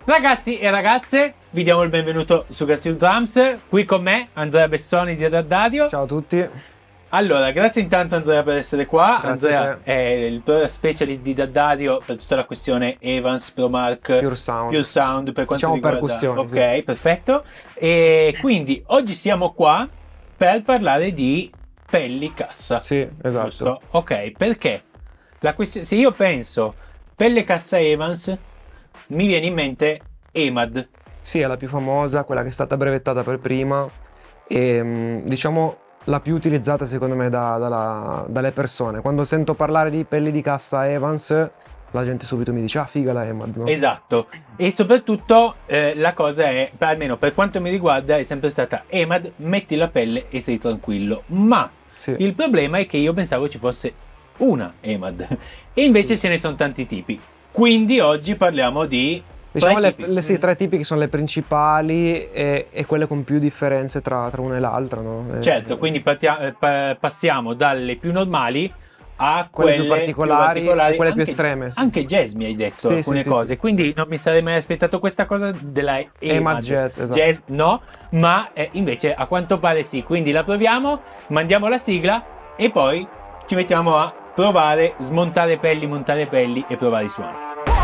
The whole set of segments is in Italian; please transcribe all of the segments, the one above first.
Ragazzi e ragazze, vi diamo il benvenuto su Gassil Drums. Qui con me Andrea Bessoni di Addadio. Ciao a tutti. Allora, grazie intanto Andrea per essere qua. Grazie Andrea è il product specialist di Addadio per tutta la questione Evans, ProMark, Pure Sound. Pure Sound per quanto Diciamo riguarda... percussioni, Ok, sì. perfetto. E quindi oggi siamo qua per parlare di pelli cassa. Sì, esatto. Giusto? Ok, perché se io penso pelle cassa Evans, mi viene in mente Emad. Sì, è la più famosa, quella che è stata brevettata per prima e diciamo la più utilizzata secondo me dalle persone. Quando sento parlare di pelli di cassa Evans, la gente subito mi dice: ah, figa la Emad, no? Esatto, e soprattutto la cosa è, almeno per quanto mi riguarda, è sempre stata Emad, metti la pelle e sei tranquillo. Ma Sì. il problema è che io pensavo ci fosse una Emad e invece ce ne sono tanti tipi. Quindi oggi parliamo di Diciamo tre tipi. sì, tre tipi che sono le principali e quelle con più differenze tra una e l'altra, no? Certo, quindi passiamo dalle più normali a Quelle più particolari e quelle più anche, estreme, sì. Anche jazz mi hai detto Sì, alcune sì, cose, quindi non mi sarei mai aspettato questa cosa della Emad Jazz, esatto. Jazz no, ma invece a quanto pare sì, quindi la proviamo, mandiamo la sigla e poi ci mettiamo a provare, smontare pelli, montare pelli e provare i suoni.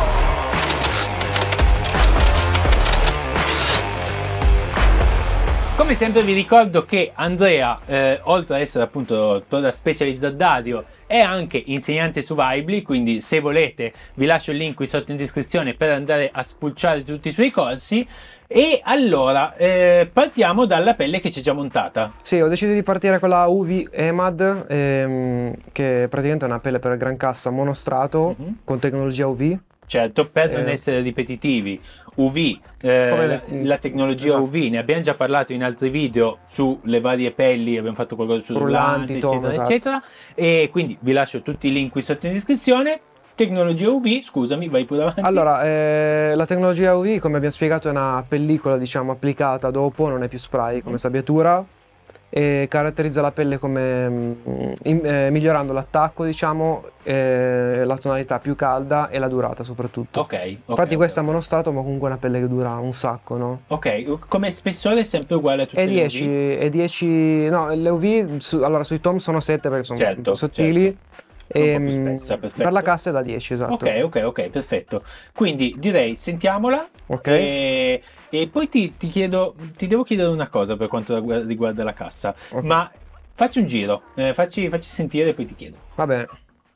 Come sempre vi ricordo che Andrea, oltre ad essere appunto product specialist da Addadio, è anche insegnante su Vibely, quindi se volete vi lascio il link qui sotto in descrizione per andare a spulciare tutti i suoi corsi. E allora, partiamo dalla pelle che c'è già montata. Sì, ho deciso di partire con la UV Emad, che praticamente è una pelle per gran cassa monostrato con tecnologia UV. Certo, per non essere ripetitivi, UV, la tecnologia esatto. UV, ne abbiamo già parlato in altri video sulle varie pelli, abbiamo fatto qualcosa su rullanti, eccetera, esatto. eccetera, e quindi vi lascio tutti i link qui sotto in descrizione. Tecnologia UV, scusami, vai pure avanti. Allora, la tecnologia UV, come abbiamo spiegato, è una pellicola, diciamo, applicata dopo, non è più spray come sabbiatura, e caratterizza la pelle come migliorando l'attacco, diciamo, la tonalità più calda e la durata soprattutto. Ok. Infatti questa è monostrato, ma comunque è una pelle che dura un sacco, no? Ok, come spessore è sempre uguale a tutte le UV? È 10, no, le UV, allora sui tom sono 7 perché sono un po' sottili. Certo. Un po' più spessa, perfetto. Per la cassa è da 10, esatto. Ok, perfetto. Quindi direi sentiamola. Ok. E poi ti devo chiedere una cosa per quanto riguarda la cassa. Ok. Ma facci un giro, facci sentire e poi ti chiedo. Va bene.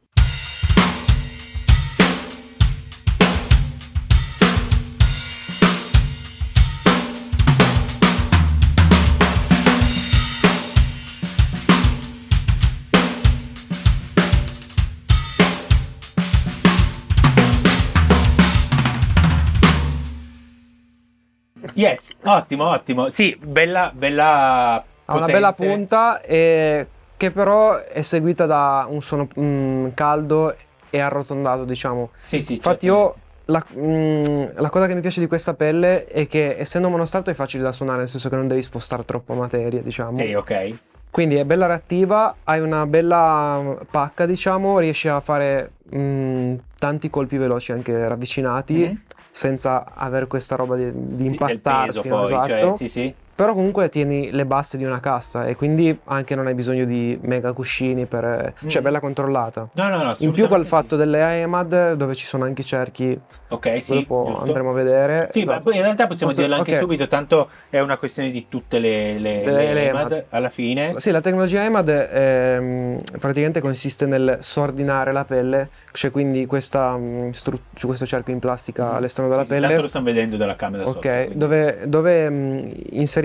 Yes, ottimo. Sì, bella Ha una bella punta che però è seguita da un suono caldo e arrotondato, diciamo. Sì, Infatti certo. la cosa che mi piace di questa pelle è che essendo monostrato è facile da suonare, nel senso che non devi spostare troppo materia, diciamo. Sì, ok. Quindi è bella reattiva, hai una bella pacca, diciamo, riesci a fare tanti colpi veloci anche ravvicinati senza avere questa roba di impastarsi, peso no? poi, Esatto. cioè, sì. Però comunque tieni le basse di una cassa e quindi anche non hai bisogno di mega cuscini cioè bella controllata. No, In più col assolutamente fatto delle Emad dove ci sono anche i cerchi, ok, sì, dopo giusto. andremo a vedere. Sì, Esatto. ma poi in realtà possiamo dirlo anche Ok. subito, tanto è una questione di tutte le Emad alla fine. Sì, la tecnologia Emad praticamente consiste nel sordinare la pelle, cioè quindi questo cerchio in plastica all'esterno della pelle. Tanto lo stiamo vedendo dalla camera sotto. Ok, dove inseriamo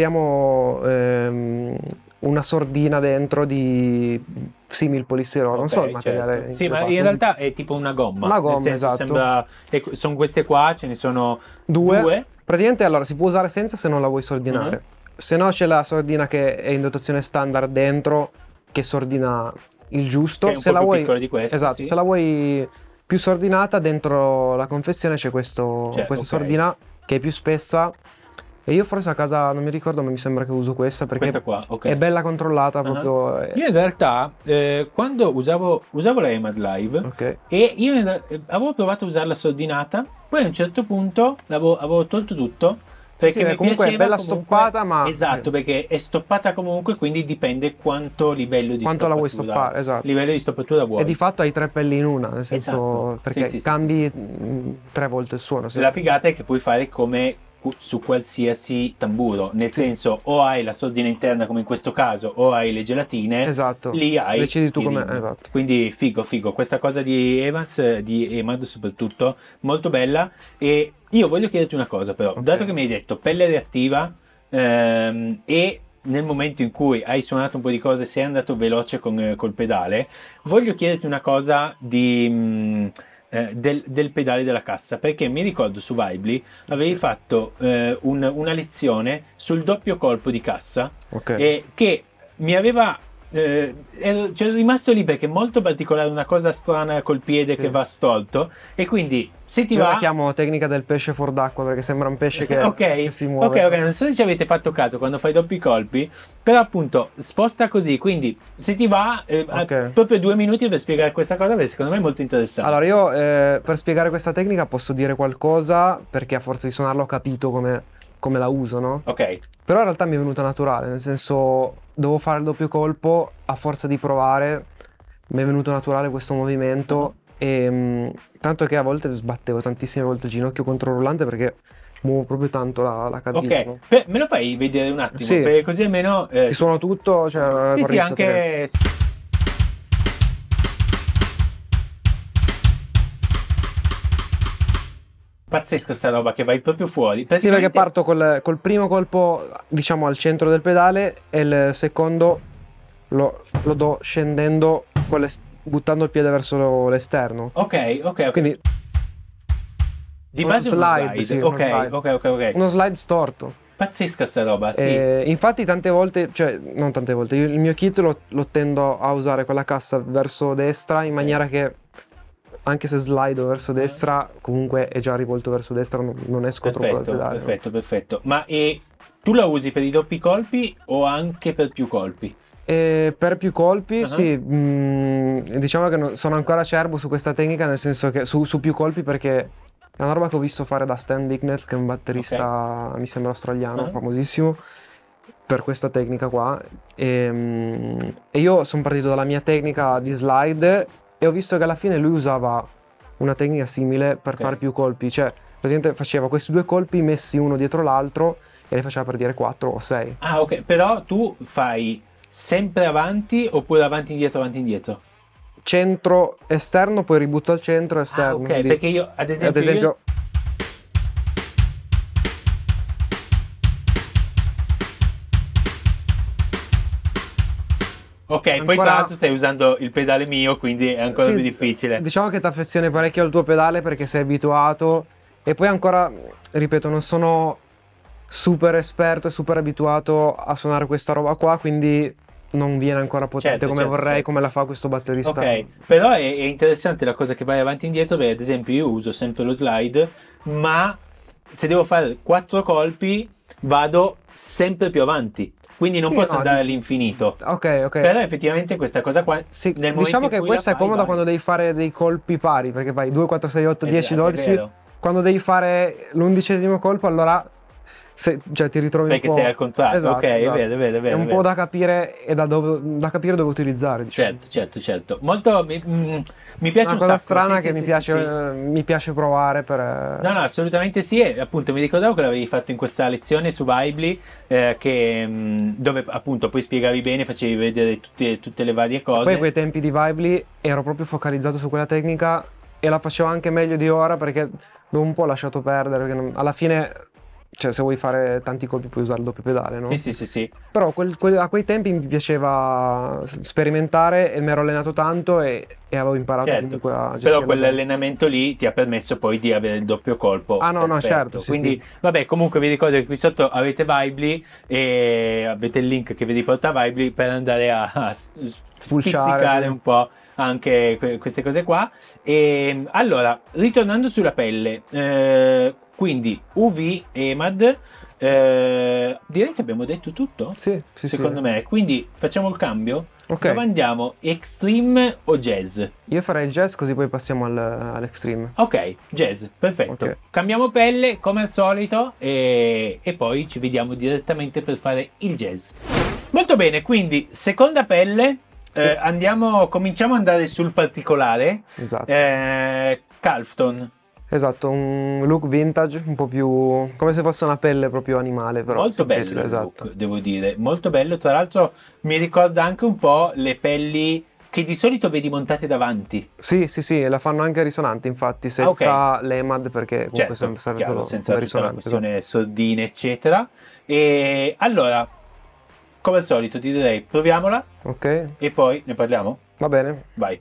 una sordina dentro di simil polistirolo, non so il materiale. Certo. Sì, ma in realtà è tipo una gomma. Una gomma, nel senso, esatto. sono queste qua, ce ne sono due. Praticamente allora si può usare senza se non la vuoi sordinare. Se no c'è la sordina che è in dotazione standard dentro, che sordina il giusto. Che è un po' più piccola di questa, esatto, sì. se la vuoi più sordinata, dentro la confezione c'è questa sordina che è più spessa E io forse a casa non mi ricordo, ma mi sembra che uso questa perché Questa qua, ok. è bella controllata proprio. Io in realtà quando usavo la EMAD Live Ok. e io avevo provato a usarla sordinata, poi a un certo punto avevo tolto tutto perché Sì, mi comunque è piaceva bella comunque- stoppata, ma esatto, perché è stoppata comunque, quindi dipende quanto livello di quanto la vuoi stoppatura, stoppare, esatto. livello di stoppatura E vuoi. di fatto hai 3 pelli in una, nel senso Esatto. perché Sì, sì, cambi 3 volte il suono. Sì. La figata è che puoi fare come su qualsiasi tamburo, nel Sì. senso o hai la sordina interna come in questo caso o hai le gelatine, Esatto. lì hai Decidi tu i come. rim. Esatto. Quindi figo, questa cosa di Evans, di Emad soprattutto, molto bella. E io voglio chiederti una cosa però, Ok. dato che mi hai detto pelle reattiva e nel momento in cui hai suonato un po' di cose sei andato veloce col pedale, voglio chiederti una cosa del pedale della cassa, perché mi ricordo su Vibely avevi fatto una lezione sul doppio colpo di cassa Ok. che mi aveva c'ero rimasto lì perché è molto particolare, una cosa strana col piede Sì. che va stolto, e quindi se ti Io la va chiamo tecnica del pesce fuor d'acqua perché sembra un pesce che ok, si muove. ok, non so se ci avete fatto caso quando fai doppi colpi, però appunto sposta così, quindi se ti va Ok. proprio 2 minuti per spiegare questa cosa, perché secondo me è molto interessante. Allora, io per spiegare questa tecnica posso dire qualcosa perché a forza di suonarlo ho capito come la uso, no? Ok, Però in realtà mi è venuta naturale, nel senso dovevo fare il doppio colpo, a forza di provare mi è venuto naturale questo movimento e tanto che a volte sbattevo tantissime volte il ginocchio contro il rullante perché muovo proprio tanto la caviglia, ok, no? me lo fai vedere un attimo, Sì. perché così almeno Ti suono tutto, cioè sì, corretto, anche pazzesca sta roba che vai proprio fuori. Sì, perché Praticamente- parto col primo colpo, diciamo, al centro del pedale e il secondo lo do scendendo, buttando il piede verso l'esterno. ok. Quindi Di uno base è uno slide, sì, uno ok, slide. ok. uno slide storto. Pazzesca sta roba, sì. Infatti tante volte, cioè non tante volte, il mio kit lo tendo a usare con la cassa verso destra in maniera che anche se slido verso destra comunque è già rivolto verso destra, non esco troppo dal pedale. no? Perfetto. Ma tu la usi per i doppi colpi o anche per più colpi? E per più colpi, Ah. sì, diciamo che sono ancora acerbo su questa tecnica, nel senso che su più colpi perché è una roba che ho visto fare da Stan Bicknell, che è un batterista, mi sembra australiano, Ah. famosissimo, per questa tecnica qua. E io sono partito dalla mia tecnica di slide e ho visto che alla fine lui usava una tecnica simile per Ok. fare più colpi, cioè praticamente faceva questi 2 colpi messi uno dietro l'altro e le faceva per dire 4 o 6. Ah, ok, però tu fai sempre avanti oppure avanti indietro? Centro esterno, poi ributto al centro esterno. Ah, ok, quindi, perché io, ad esempio, ok, poi Ancora- tra l'altro stai usando il pedale mio, quindi è ancora sì, più difficile. Diciamo che ti affezioni parecchio al tuo pedale perché sei abituato e poi ancora, ripeto, non sono super esperto e super abituato a suonare questa roba qua, quindi non viene ancora potente Certo, come certo, vorrei, certo. come la fa questo batterista. Ok, però è interessante la cosa che vai avanti e indietro, perché ad esempio io uso sempre lo slide, ma se devo fare 4 colpi vado sempre più avanti, quindi non Sì, posso no, andare all'infinito. Ok. Però effettivamente questa cosa qua, Sì, nel momento diciamo in che cui questa la è fai, comoda vai. quando devi fare dei colpi pari, perché fai 2, 4, 6, 8, 10, Esatto, è 12. vero. Quando devi fare l'11° colpo, allora cioè, ti ritrovi Perché un po'. sei al contrario, Esatto, ok, è esatto. vero. È un po' da capire e da capire dove utilizzare, diciamo. Certo. Molto, mi piace Una un cosa sacco. strana Sì, che sì, mi sì. mi piace provare per. No, assolutamente sì, e appunto mi ricordavo che l'avevi fatto in questa lezione su Vibely, dove appunto poi spiegavi bene, facevi vedere tutte le varie cose. Poi a quei tempi di Vibely ero proprio focalizzato su quella tecnica e la facevo anche meglio di ora perché dopo un po' ho lasciato perdere, perché alla fine, cioè se vuoi fare tanti colpi puoi usare il doppio pedale, no? Sì. Però a quei tempi mi piaceva sperimentare e mi ero allenato tanto e avevo imparato Certo, comunque a però gestirlo bene. quell'allenamento lì ti ha permesso poi di avere il doppio colpo. Ah, no, perfetto. certo, sì, Quindi, sì. vabbè, comunque vi ricordo che qui sotto avete Vibely e avete il link che vi riporta a Vibely per andare a Spulciare, spizzicare sì. un po' anche queste cose qua. E allora, ritornando sulla pelle, quindi UV EMAD, direi che abbiamo detto tutto. Sì, Secondo me. Quindi facciamo il cambio. Ok. Dove andiamo? Extreme o jazz? Io farei il jazz così poi passiamo all'extreme. Ok, jazz, perfetto. Ok. Cambiamo pelle come al solito e poi ci vediamo direttamente per fare il jazz. Molto bene, quindi seconda pelle. Cominciamo ad andare sul particolare. Esatto. Calfton. Esatto, un look vintage, un po' più come se fosse una pelle proprio animale, però Molto bello sintetica, il esatto. look, devo dire, molto bello. Tra l'altro mi ricorda anche un po' le pelli che di solito vedi montate davanti. Sì, la fanno anche risonante, infatti, senza l'EMAD, perché comunque Certo, serve chiaro, solo senza come tutta la risonante. questione sordine, eccetera. E allora, come al solito, ti direi proviamola Ok, e poi ne parliamo. va bene. Vai.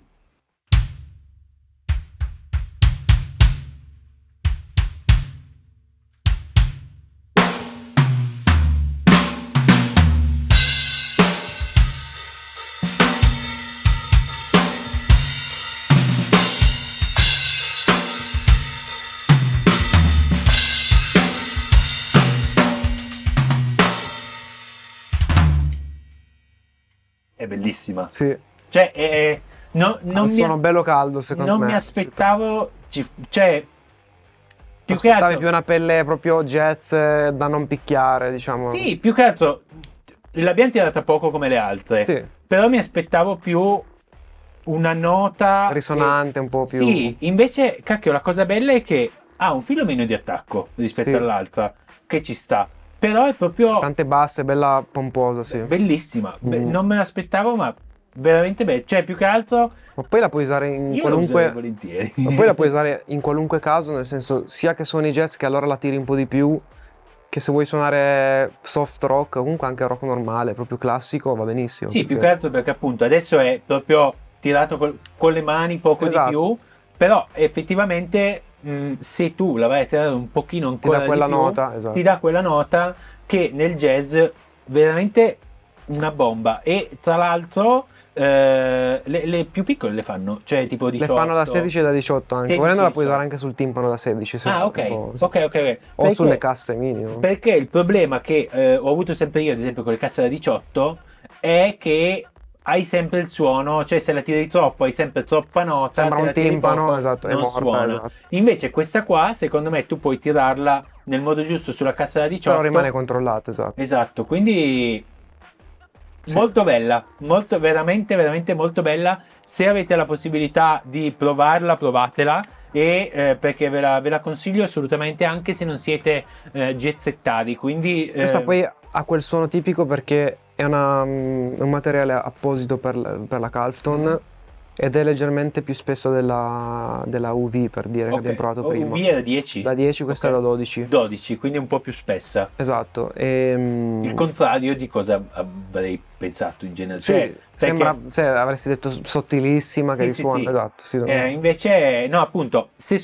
È bellissima. Sì, Cioè, non sono bello caldo, secondo me. non mi aspettavo, cioè, più che Aspettavi altro, più una pelle proprio jazz da non picchiare, diciamo. sì, più che altro l'abbiamo tirata poco come le altre, Sì. però mi aspettavo più una nota Risonante, un po' più. Sì, invece, cacchio, la cosa bella è che ha un filo meno di attacco rispetto Sì. all'altra, che ci sta, però è proprio Tante basse, bella pomposa, sì. bellissima. Mm. Non me l'aspettavo, ma veramente bella. Cioè, più che altro, Ma poi la puoi usare in io la userei qualunque. volentieri. Ma poi la puoi usare in qualunque caso, nel senso, sia che suoni jazz, che allora la tiri un po' di più, che se vuoi suonare soft rock, o comunque anche rock normale, proprio classico, va benissimo. Sì, più che altro perché appunto adesso è proprio tirato con le mani poco Esatto. di più, però effettivamente se tu la vai a tirare un pochino ancora dà quella di più, nota, esatto. ti dà quella nota che nel jazz veramente una bomba. E tra l'altro le più piccole le fanno, cioè tipo 18. Le fanno da 16 e da 18 anche. 16, Volendo la puoi 18. usare anche sul timpano da 16. se Ah, vuoi, ok, o- ok. O Perché- sulle casse minimo. Perché il problema che ho avuto sempre io, ad esempio con le casse da 18, è che hai sempre il suono, cioè se la tiri troppo hai sempre troppa nota, Sembra se un la tiri timpano, poco, esatto, è non morta, suona. esatto. Invece questa qua, secondo me, tu puoi tirarla nel modo giusto sulla cassa da 18. Però rimane controllata, esatto. Esatto, quindi Sì. molto bella, molto, veramente molto bella. Se avete la possibilità di provarla, provatela. Perché ve la consiglio assolutamente, anche se non siete jazzettari. Quindi Questa poi ha quel suono tipico perché è un materiale apposito per la Calfton ed è leggermente più spesso della UV, per dire, che ok, abbiamo provato prima. UV è da 10? Da 10, questa Ok. è da 12. 12, quindi un po' più spessa. Esatto. Il contrario di cosa avrei pensato in genere. Sì, Cioè, sembra, avresti detto sottilissima, che Sì, risuona, sì. esatto. Sì, invece, no, appunto, se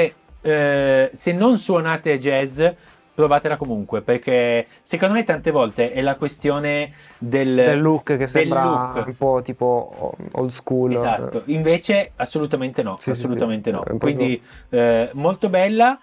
non suonate jazz, provatela comunque, perché secondo me tante volte è la questione del look che sembra look. un po' tipo old school. Esatto, invece assolutamente no, Sì, assolutamente sì. no. È proprio- Quindi molto bella.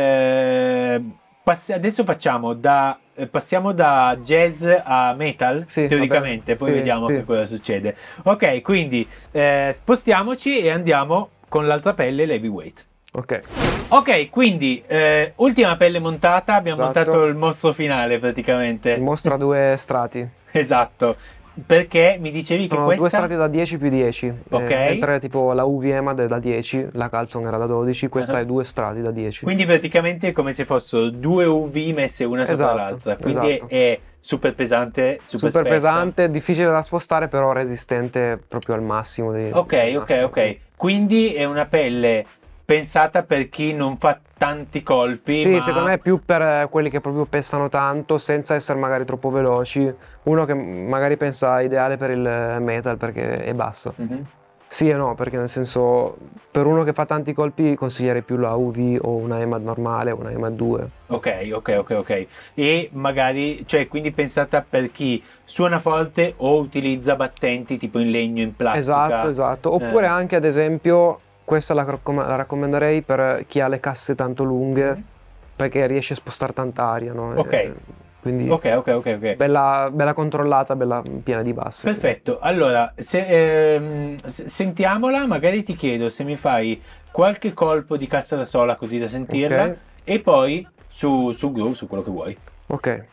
Adesso passiamo da jazz a metal, Sì, teoricamente, vabbè. poi Sì, vediamo sì. che cosa succede. Ok, quindi spostiamoci e andiamo con l'altra pelle, l'heavyweight. Ok. Ok, quindi ultima pelle montata, abbiamo Esatto. montato il mostro finale praticamente. Mostra due strati. Esatto, perché mi dicevi Sono che questa... due strati da 10 più 10. Ok. Mentre tipo la UV EMAD è da 10, la Calton era da 12, questa Ah. è due strati da 10. Quindi praticamente è come se fossero due UV messe una sopra Esatto, l'altra, quindi esatto. è super pesante, super Super spessa. pesante, difficile da spostare, però resistente proprio al massimo. Ok. Quindi è una pelle pensata per chi non fa tanti colpi, Sì, ma... secondo me è più per quelli che proprio pestano tanto, senza essere magari troppo veloci. Uno che magari pensa ideale per il metal perché è basso. Mhm. Sì e no, perché nel senso, per uno che fa tanti colpi consiglierei più la UV o una EMAD normale o una EMAD 2. Ok. E magari, cioè, quindi pensata per chi suona forte o utilizza battenti tipo in legno, in plastica. Esatto. Oppure anche, ad esempio, questa la raccomanderei per chi ha le casse tanto lunghe, perché riesce a spostare tanta aria, no? Ok. Quindi Ok. bella controllata, bella piena di basso. Perfetto, allora sentiamola, magari ti chiedo se mi fai qualche colpo di cassa da sola così da sentirla Ok. e poi su groove, su quello che vuoi. Ok.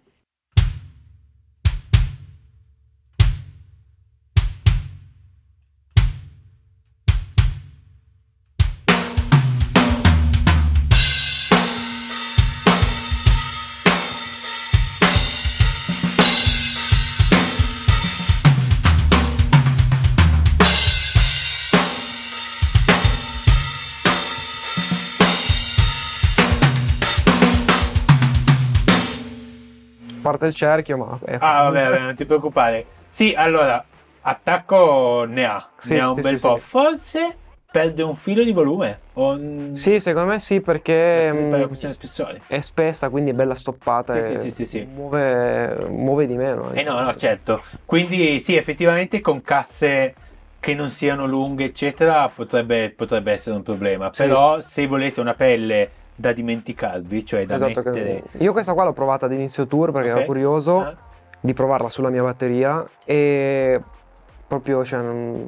Parte il cerchio, ma Vabbè, non ti preoccupare. Sì, allora, attacco ne ha Sì, un sì, bel sì, po'. sì. Forse perde un filo di volume. Sì, secondo me sì, perché Per la questione spessore. è spessa, quindi è bella stoppata e Sì. muove di meno anche. No, certo. Quindi sì, effettivamente con casse che non siano lunghe, eccetera, potrebbe essere un problema. Sì. Però se volete una pelle da dimenticarvi, cioè da Esatto, mettere... io questa qua l'ho provata ad inizio tour perché Ok? ero curioso Ah. di provarla sulla mia batteria e proprio, cioè,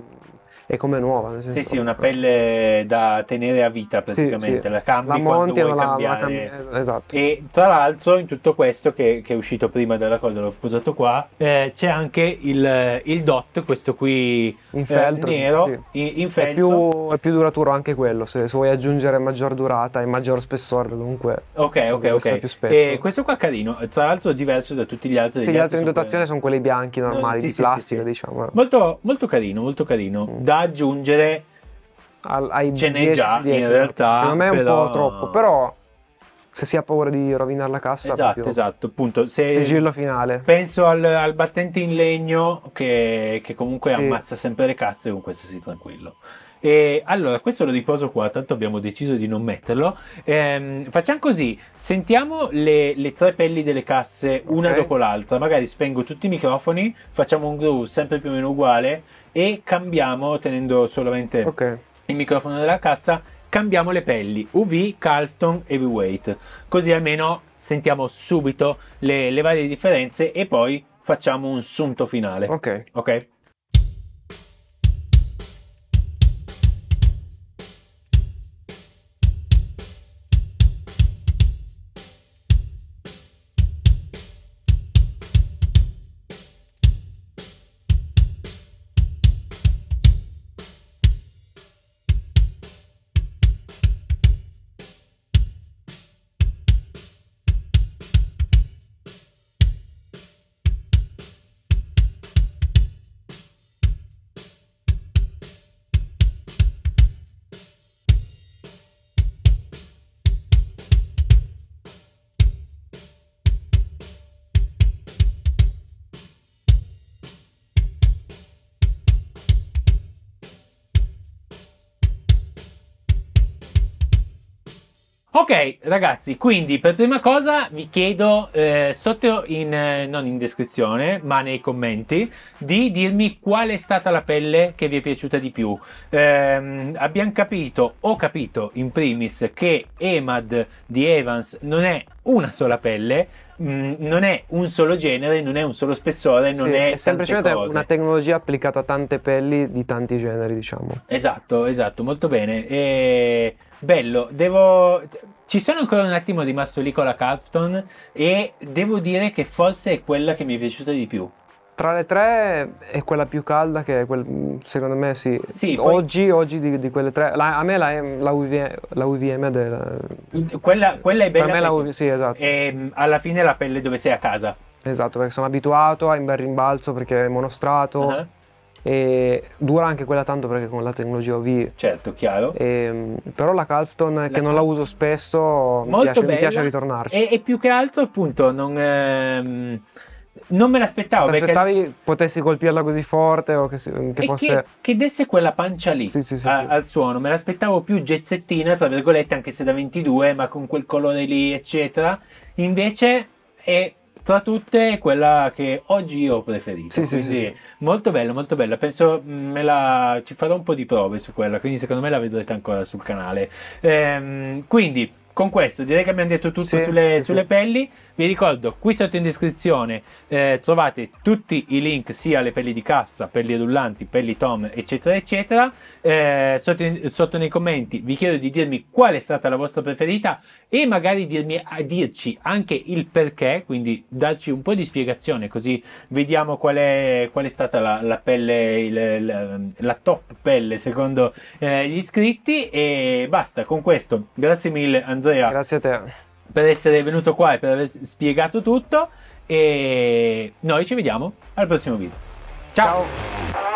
è come nuova, nel senso, Sì, una pelle da tenere a vita sì, sì. praticamente, la cambi La quando monti e vuoi non la cambiare. cambi, esatto. E tra l'altro in tutto questo che è uscito prima della cosa, l'ho posato qua, c'è anche il dot, questo qui In feltro, nero, sì. in feltro. È più duraturo anche quello, se vuoi aggiungere maggior durata e maggior spessore comunque deve essere Ok. più E spesso. questo qua carino, tra l'altro diverso da tutti gli altri. Sì, Gli gli altri altri in sono dotazione sono quelli bianchi normali, Sì, di sì, plastica, sì. diciamo. Molto, molto carino, molto carino. Mm. Da aggiungere Ai ce n'è 10 su già 10, in esatto. realtà, Secondo me è un po' troppo, però... però se si ha paura di rovinare la cassa, proprio Esatto, appunto. Se sigillo finale. penso al battente in legno che comunque Sì. ammazza sempre le casse, con questo sei tranquillo. E allora, questo lo riposo qua, tanto abbiamo deciso di non metterlo. Facciamo così, sentiamo le tre pelli delle casse una Ok. dopo l'altra, magari spengo tutti i microfoni, facciamo un groove sempre più o meno uguale e cambiamo tenendo solamente Ok. il microfono della cassa, cambiamo le pelli UV, Calfton, Heavyweight, così almeno sentiamo subito le varie differenze e poi facciamo un sunto finale. Ok. Ok? Ok ragazzi, quindi per prima cosa vi chiedo sotto non in descrizione ma nei commenti di dirmi qual è stata la pelle che vi è piaciuta di più. Abbiamo capito, ho capito in primis che EMAD di Evans non è una sola pelle, non è un solo genere, non è un solo spessore, non Sì, è è semplicemente tante cose. una tecnologia applicata a tante pelli di tanti generi, diciamo. Esatto, molto bene. Bello, ci sono ancora un attimo rimasto lì con la Calfton e devo dire che forse è quella che mi è piaciuta di più. Tra le tre è quella più calda, che è secondo me sì. Sì, poi- Oggi di quelle tre, a me la UVM Quella è per bella me la perché sì, esatto. alla fine è la pelle dove sei a casa. Esatto, perché sono abituato a un bel rimbalzo perché è monostrato Ah, e dura anche quella tanto perché con la tecnologia UV. certo, chiaro. Però la Calfton, che non la uso spesso, Molto mi bella piace ritornarci. e più che altro appunto non me l'aspettavo Ti perché aspettavi potessi colpirla così forte o che e fosse... che desse quella pancia lì Sì. al suono. Me l'aspettavo più gezzettina, tra virgolette, anche se da 22, ma con quel colore lì, eccetera. Invece è tra tutte quella che oggi io ho preferito. Sì. Quindi molto bella, molto bella. Penso ci farò un po' di prove su quella, quindi secondo me la vedrete ancora sul canale. Quindi con questo direi che abbiamo detto tutto Sì, sulle pelli. Vi ricordo, qui sotto in descrizione trovate tutti i link sia alle pelli di cassa, pelli rullanti, pelli Tom, eccetera eccetera. Sotto nei commenti vi chiedo di dirmi qual è stata la vostra preferita e magari dirci anche il perché, quindi darci un po' di spiegazione, così vediamo qual è stata la pelle, la top pelle secondo gli iscritti. E basta, con questo grazie mille Andrea, Grazie a te. per essere venuto qua e per aver spiegato tutto, e noi ci vediamo al prossimo video. Ciao.